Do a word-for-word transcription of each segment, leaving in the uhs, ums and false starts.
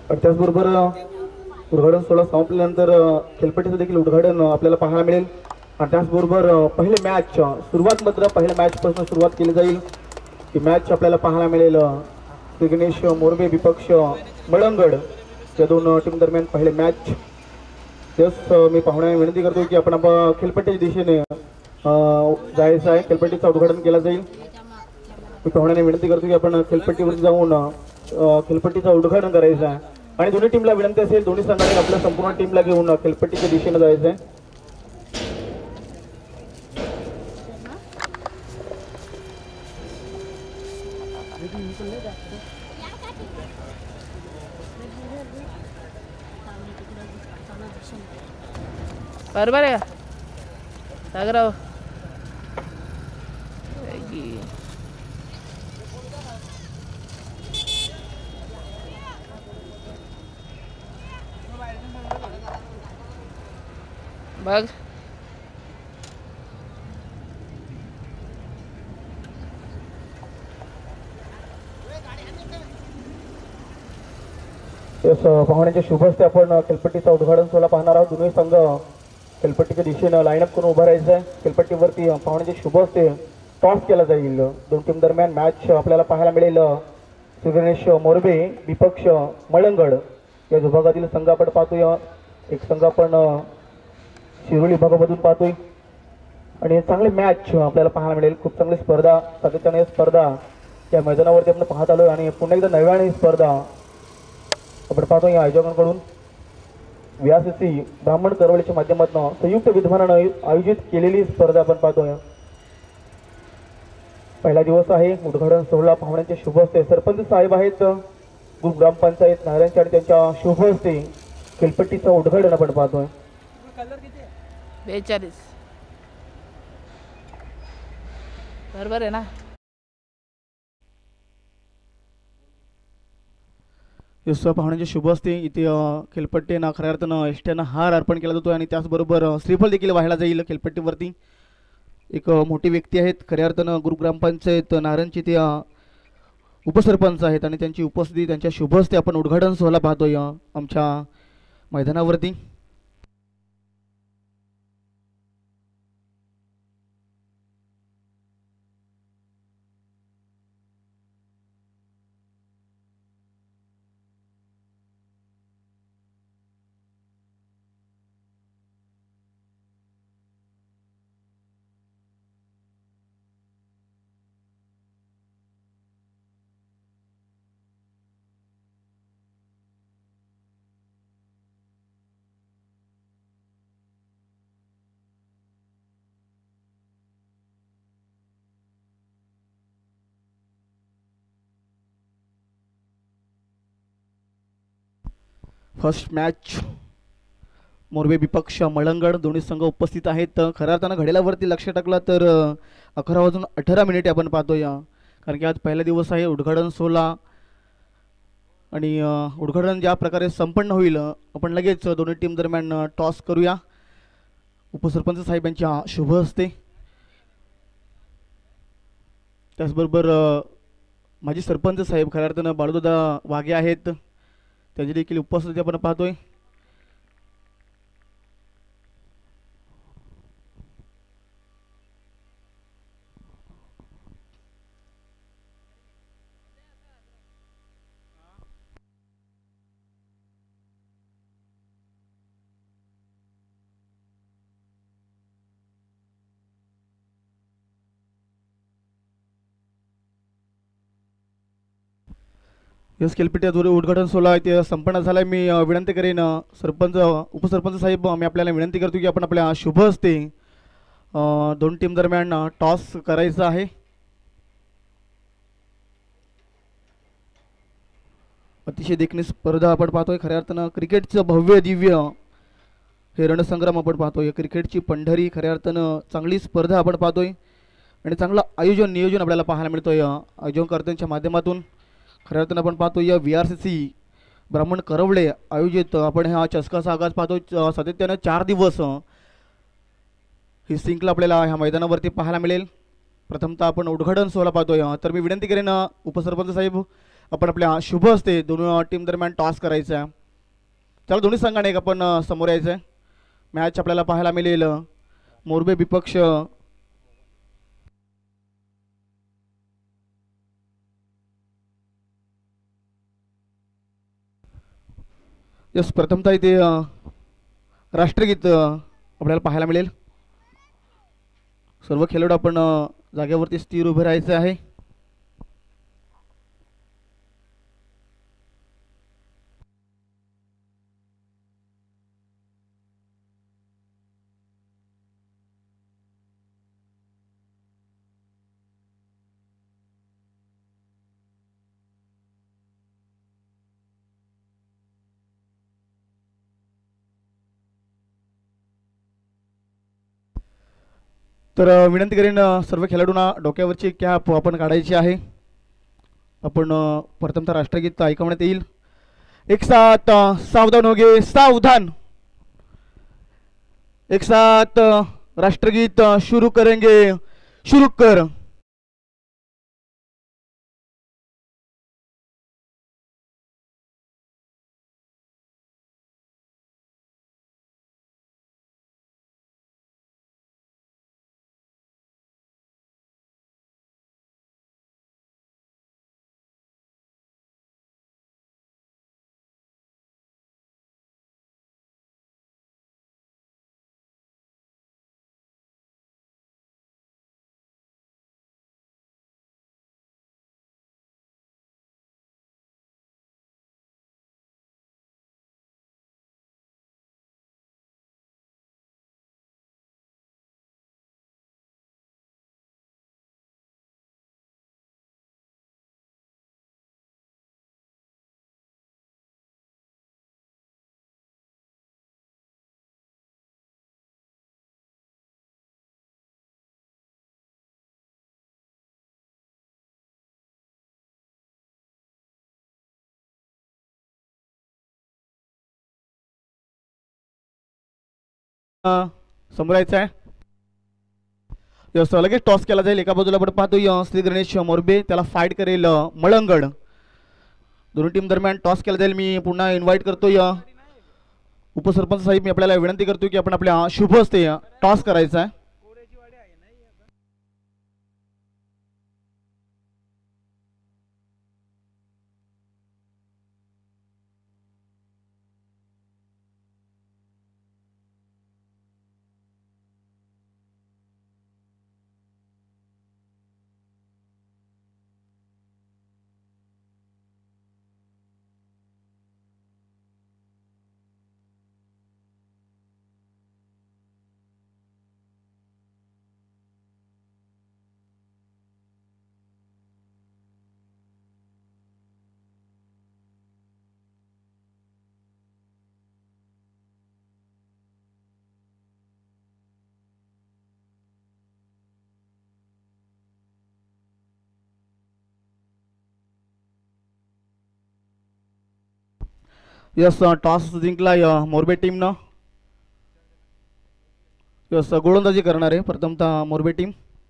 आणि त्याचबरोबर उद्घाटन सोहळा संपल्यानंतर खेळपट्टीचं देखील उद्घाटन आपल्याला पाहायला मिळेल. आणि त्याचबरोबर पहिले मॅच सुरुवात मात्र पहिल्या मॅचपासून सुरुवात केली जाईल. ही मॅच आपल्याला पाहायला मिळेल श्री गणेश मोरबे विपक्ष मळंगड या दोन टीम दरम्यान पहिले मॅच. तेच मी पाहुण्या विनंती करतो की आपण खेळपट्टीच्या दिशेने जायचं आहे. खेळपट्टीचं उद्घाटन केलं जाईल. मी पाहुण्याने विनंती करतो की आपण खेळपट्टीवर जाऊन खेळपट्टीचं उद्घाटन करायचं आहे. आणि दोन्ही टीमला विनंती असेल दोन्ही संघाने आपल्या संपूर्ण टीमला घेऊन खेळपट्टीच्या दिशेने जायचं आहे. बरोबर आहे सागराव. बघ पाहुण्याच्या शुभ हस्ते आपण खेळपट्टीचा उद्घाटन सोहळा पाहणार आहोत. दोन्ही संघ खेळपट्टीच्या दिशेनं लाईनअप करून उभा राहायचं आहे. खेळपट्टीवरती पाहुण्याच्या शुभ हस्ते टॉस केला जाईल. दोन टीम दरम्यान मॅच आपल्याला पाहायला मिळेल. श्री गणेश मोरबे विपक्ष मळंगड या विभागातील संघ आपण पाहतोय. एक संघ आपण शिरोली विभागामधून पाहतोय. आणि चांगली मॅच आपल्याला पाहायला मिळेल. खूप चांगली स्पर्धा सातत्याने स्पर्धा या मैदानावरती आपण पाहत आलोय. आणि पुन्हा एकदा नव्याने स्पर्धा आपण पाहतो या आयोजकांकडून व्याससी ब्राह्मण करवलीच्या माध्यमातून संयुक्त विद्यमानानं आयोजित केलेली स्पर्धा आपण पाहतोय. पहिला दिवस आहे. उद्घाटन सोहळा पाहुण्यांचे शुभ हस्ते सरपंच साहेब आहेत ग्रुप ग्रामपंचायत नारायणच्या आणि त्यांच्या शुभ हस्ते खेळपट्टीचं उद्घाटन आपण पाहतोय. बेचाळीस बरोबर आहे ना. यश पाहुण्यांचे शुभ असते. इथे खेळपट्टीनं खऱ्या अर्थानं एसट्यानं हार अर्पण केला जातो. आणि त्याचबरोबर श्रीफळ देखील वाहायला जाईल खेळपट्टीवरती. एक मोठी व्यक्ती आहेत खऱ्या अर्थानं गुरु ग्रामपंचायत नारायणची ते उपसरपंच आहेत. आणि त्यांची उपस्थिती त्यांच्या शुभ हस्ते आपण उद्घाटन सोहळा पाहतोय आमच्या मैदानावरती. फर्स्ट मॅच मोरबे विपक्ष मळंगड दोन्ही संघ उपस्थित आहेत. खऱ्या अर्थानं घड्याळावरती लक्ष टाकलं तर अकरा वाजून अठरा मिनिटे आपण पाहतोय. कारण की आज पहिला दिवस आहे उद्घाटन सोहळा. आणि उद्घाटन ज्या प्रकारे संपन्न होईल आपण लगेच दोन्ही टीम दरम्यान टॉस करूया उपसरपंच साहेब यांच्या शुभ हस्ते. त्याचबरोबर माजी सरपंच साहेब खऱ्या अर्थानं बाळूदादा वाघे आहेत. त्यांची देखील उपस्थिती आपण पाहतोय. यस खेळपट्टीद्वारे उद्घाटन सोहळा ते संपन्न झाला. मी विनंती करेन सरपंच उपसरपंच साहेब मी आपल्याला विनंती करतो की आपण आपल्या शुभ हस्ते दोन टीम दरम्यान टॉस करायचा आहे. अतिशय देखणी स्पर्धा आपण पाहतोय. खऱ्या अर्थानं क्रिकेटचं भव्य दिव्य हे रणसंग्राम आपण पाहतोय. क्रिकेटची पंढरी खऱ्या अर्थानं चांगली स्पर्धा आपण पाहतोय. आणि चांगलं आयोजन नियोजन आपल्याला पाहायला मिळतोय आयोजनकर्त्यांच्या माध्यमातून. खऱ्या अर्थानं आपण पाहतोय या व्ही आर सी सी ब्राह्मण करवले आयोजित आपण हा चषकाचा आगाज पाहतोय. सातत्यानं चार दिवस ही शृंखला आपल्याला ह्या मैदानावरती पाहायला मिळेल. प्रथमतः आपण उद्घाटन सोहळा पाहतोय. तर मी विनंती करेन उपसरपंच साहेब आपण आपल्या शुभ हस्ते दोन्ही टीम दरम्यान टॉस करायचा आहे. चला दोन्ही संघाने एक आपण अ, समोर यायचं आहे. मॅच आपल्याला पाहायला मिळेल मोरबे विपक्ष यस प्रथमतः इथे अ, राष्ट्रगीत अ, आपल्याला पाहायला मिळेल. सर्व खेळाडू आपण अ, जागेवरती स्थिर उभे राहायचे आहे. तर अ, विनंती करेन अ, सर्व खेळाडूंना डोक्यावरची कॅप आपण काढायची आहे. आपण अ, प्रथमतः राष्ट्रगीत ऐकवण्यात येईल. एक साथ अ, सावधान हो गए सावधान. एक साथ अ, राष्ट्रगीत अ, शुरू करेंगे. शुरू कर. अ, समोर यायचं आहे. यस लगेच टॉस केला जाईल. एका बाजूला आपण पाहतोय अ, श्री गणेश मोरबे त्याला फाईट करेल अ, मळंगड. दोन्ही टीम दरम्यान टॉस केला जाईल. मी पुन्हा इन्व्हाइट करतोय अ, उपसरपंच साहेब, मी आपल्याला विनंती करतो की आपण आपल्या शुभ हस्ते टॉस करायचा आहे. यस टॉस जिंकला अ, मोरबे टीमनं. यस गोलंदाजी करणार आहे प्रथमतः मोरबे टीम.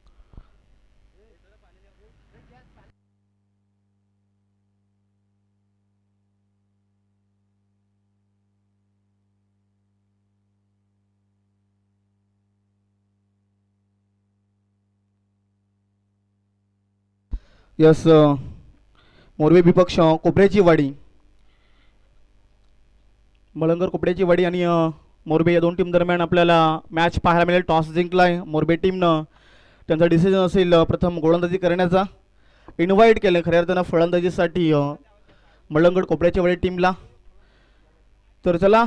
यस मोरबे विपक्ष अ, कोपऱ्याची वाडी, मळंगर कोपऱ्याची वाडी आणि अ, मोरबे या दोन टीम दरम्यान आपल्याला मॅच पाहायला मिळेल. टॉस जिंकलाय मोरबे टीमनं. त्यांचा डिसिजन असेल अ, प्रथम गोलंदाजी करण्याचा. इन्व्हाइट केलं खऱ्या अर्थानं फलंदाजीसाठी अ, मळंगड कोपऱ्याची वाडी टीमला. तर चला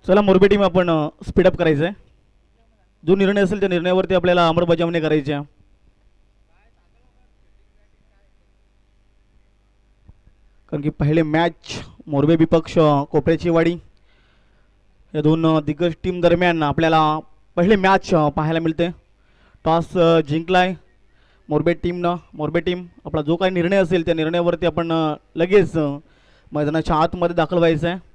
चला मोरबी टीम आपण स्पीडअप करायचं आहे. जो निर्णय असेल त्या निर्णयावरती आपल्याला अंमलबजावणी करायची आहे. कारण की पहिले मॅच मोरबी विपक्ष कोपऱ्याची वाडी या दोन दिग्गज टीम दरम्यान आपल्याला पहिले मॅच पाहायला मिळते. टॉस जिंकलाय मोरबे टीमनं. मोरबे टीम आपला जो काही निर्णय असेल त्या निर्णयावरती आपण लगेच मैदानाच्या आतमध्ये दाखल व्हायचं आहे.